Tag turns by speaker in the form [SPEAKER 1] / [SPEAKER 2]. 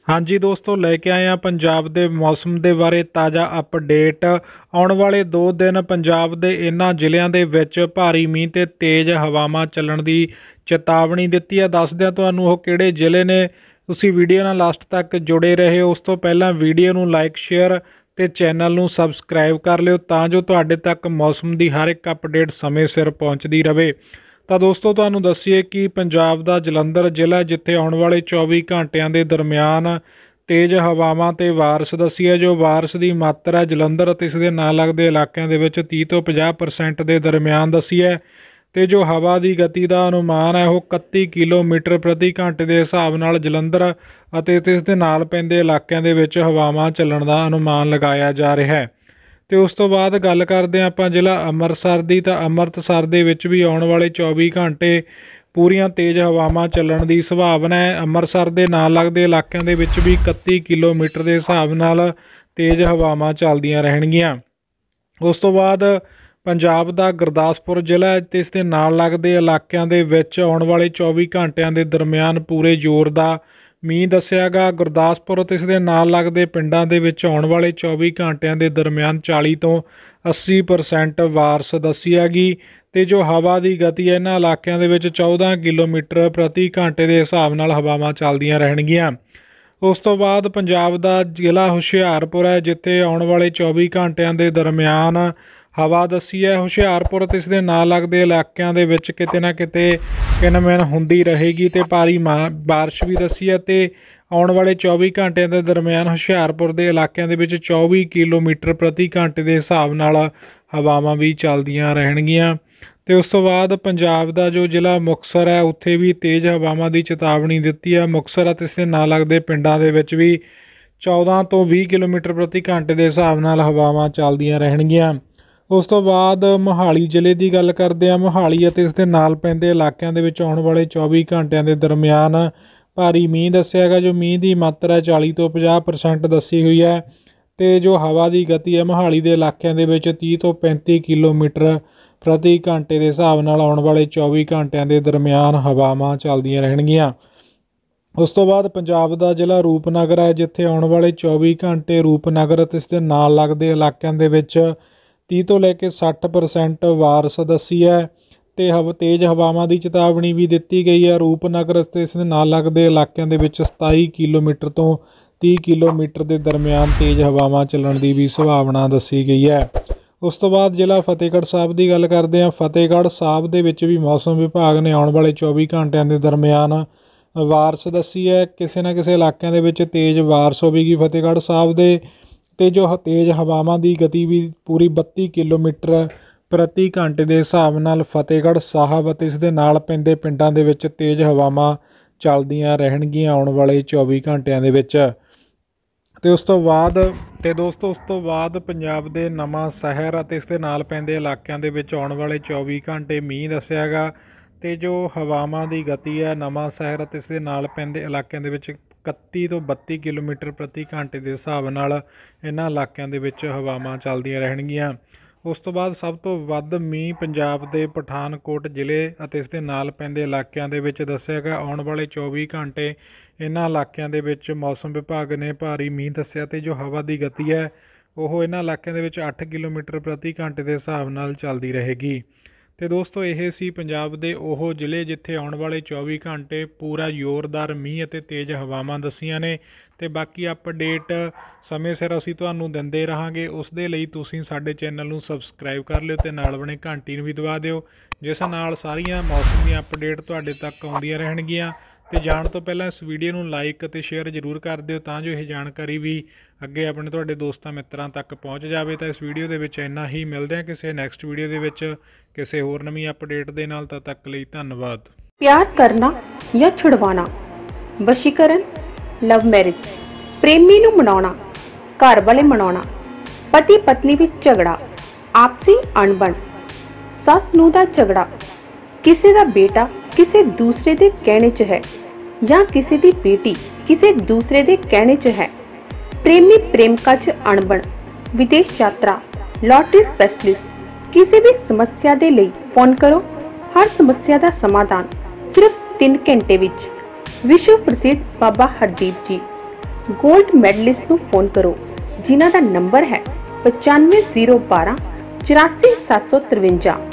[SPEAKER 1] हाँ जी दोस्तों, लैके आए हैं पंजाब के मौसम के बारे ताज़ा अपडेट। आने वाले 2 दिन पंजाब के इन्होंने ਜ਼ਿਲ੍ਹਿਆਂ ਦੇ ਵਿੱਚ भारी मींह ते तेज़ हवावां ਚੱਲਣ की चेतावनी दी है। दसदे हां तुहानूं ਉਹ ਕਿਹੜੇ ਜ਼ਿਲ੍ਹੇ ने। तुसीं वीडियो नाल लास्ट तक जुड़े रहे। उस तो पहलां वीडियो नूं लाइक शेयर ते चैनल नूं सबसक्राइब कर लिओ तां जो तुहाडे तक मौसम की हर एक अपडेट समय सिर पहुँचती रहे। तो दोस्तों तुहानूं दस्सीए कि पंजाब का जलंधर जिला जिथे आने वाले 24 घंटिਆਂ के दरम्यान तेज़ हवावां ते बारिश दसी है। जो बारिश की मात्रा जलंधर ते इसदे नाल लगदे इलाकों के 30 तो 50% के दरम्यान दसी है। तो जो हवा की गति का अनुमान है वह 31 किलोमीटर प्रति घंटे के हिसाब नाल जलंधर अते इसदे नाल पैंदे इलाकों के हवावां चलण का अनुमान लगाया जा रहा है। तो उस तो बाद गल करते हैं आपां जिला अमृतसर की। तो अमृतसर दे विच भी आने वाले 24 घंटे पूरियां तेज़ हवावां चलण की संभावना है। अमृतसर के नाल लगदे इलाकों के विच भी 31 किलोमीटर के हिसाब नाल तेज़ हवावां चलदियां रहणगीआं। उस तो बाद पंजाब का गुरदासपुर जिला ते इसदे नाल लगदे इलाकों के विच आने वाले 24 घंटिਆਂ के दरम्यान पूरे जोर का मींह दस्सिया गा। गुरदासपुर ते इसदे नाल लगदे पिंडां दे विच आने वाले 24 घंटिਆਂ के दरम्यान 40 तो 80% बारिश दसी हैगी। तो जो हवा की गति है इन्हां इलाकों के 14 किलोमीटर प्रति घंटे के हिसाब नाल हवावां चलदियां रहणगीआं। उस तो बाद पंजाब का जिला हुशियारपुर है जिथे आने वाले 24 घंटिਆਂ के दरम्यान हवा दसी है। हुशियारपुर ते इसदे नाल लगदे इलाकों के विच किते ना किते किनमिन हुंदी रहेगी तो भारी बारिश भी दसी है। तो आने वाले 24 घंटिਆਂ के दरम्यान हुशियारपुर के इलाकों के 24 किलोमीटर प्रति घंटे के हिसाब नाल हवावां भी चलदियां रहणगीआं। तो उस तो बाद पंजाब का जो जिला मुक्तसर है उत्थे भी तेज़ हवावां की चेतावनी दी है। मुक्तसर ते इसदे नाल लगदे पिंडां दे विच भी 14 तो 20 किलोमीटर प्रति घंटे के हिसाब नाल हवावां चलदियां रहणगीआं। उस तो बाद मोहाली जिले की गल करते हैं। मोहाली और इसके नाल पैंदे इलाकों के आने वाले 24 घंटिਆਂ के दरम्यान भारी मींह दस्सिया गया। जो मींह की मात्रा 40 तो 50% दसी हुई है। तो जो हवा की गति है मोहाली के इलाकों के 30 तो 35 किलोमीटर प्रति घंटे के हिसाब नाल आने वाले 24 घंटिਆਂ के दरम्यान हवावां चलदियां रहणगीआं। उस तो बाद पंजाब का जिला रूपनगर है जिथे आने वाले 24 घंटे रूपनगर ते इसके नाल लगदे इलाकों के 30 तो लैके 60% बारिश दसी है। तो तेज़ हवावां की चेतावनी भी दी गई है। रूपनगर ते इसके नाल लगदे इलाकों के 27 किलोमीटर तो 30 किलोमीटर के दरम्यान तेज़ हवावां चलण की भी संभावना दसी गई है। उस तो बाद जिला फतेहगढ़ साहब की गल करते हैं। फतेहगढ़ साहब के विच भी मौसम विभाग ने आने वाले 24 घंटिਆਂ के दरम्यान बारिश दसी है। किसी न किसी इलाकों के तेज़ बारिश होगी फतेहगढ़ साहब के। तो जो तेज़ हवावां की गति भी पूरी 32 किलोमीटर प्रति घंटे के हिसाब नाल फतेहगढ़ साहब और इसके नाल पैंदे पिंडां दे विच तेज़ हवावां चलदियां रहणगीआं आने वाले 24 घंटिਆਂ के विच। तो उस तो बाद तो दोस्तों उस तो बाद पंजाब के नवां शहर और इसके नाल पैंदे इलाकों के आने वाले 24 घंटे मींह दस्सिया गा। तो जो हवावां की गति है नवां शहर और इसके नाल पैंदे इलाकों के 31 तो 32 किलोमीटर प्रति घंटे के हिसाब नाल इन्हां इलाकों के हवावां चलदियां रहणगीआं। उस तो बाद सब तो वध मींह पंजाब के पठानकोट जिले और इसके नाल पैंदे इलाकों के दस्सिया गया। आने वाले 24 घंटे इन्हां इलाकों के मौसम विभाग ने भारी मींह दस्सिया। तो जो हवा की गति है वह इन्हां इलाकों के 8 किलोमीटर प्रति घंटे के हिसाब नाल चलदी रहेगी। तो दोस्तों ये सी पंजाब के वो जिले जिथे आने वाले 24 घंटे पूरा जोरदार मींह और तेज़ हवावां दसियां ने। तो बाकी अपडेट समय सिर असीं तुहानूं दिंदे रहांगे। उस दे लई तुसीं साडे चैनल नूं सबसक्राइब कर लिओ ते नाल बने घंटी नूं भी दबा दिओ जिस नाल सारियां मौसम दी अपडेट तुहाडे तक आउंदियां रहणगीआं। तो जाण तो पहलां इस वीडियो नूं लाइक ते शेयर जरूर कर दिओ तां जो यह जानकारी भी अगे अपने तुहाडे दोस्तां मित्रां तक पहुँच जाए। तो इस वीडियो दे विच इन्ना ही। मिलदे हां किसी नैक्सट वीडियो दे विच किसी होर नवीं अपडेट दे नाल। तद तक लई धन्नवाद।
[SPEAKER 2] प्यार करना या छुड़वाना, वशीकरण, लव मैरिज, प्रेमी नूं मनाउणा, घर वाले मनाउणा, पति पत्नी विच झगड़ा, आपसी अणबण, सस नूं दा झगड़ा, किसी दा बेटा किसी दूसरे दे कहने च है या किसी दी बेटी किसी दूसरे दे कहने च है, प्रेमी प्रेमिका च अणबण, विदेश यात्रा, लॉटरी स्पेशलिस्ट, किसी भी समस्या दे लई फोन करो। हर समस्या का समाधान सिर्फ 3 घंटे विच। विश्व प्रसिद्ध बाबा हरदीप जी, गोल्ड मैडलिस्ट ਨੂੰ फोन करो जिन्हां ਦਾ नंबर है 95 012 84 753।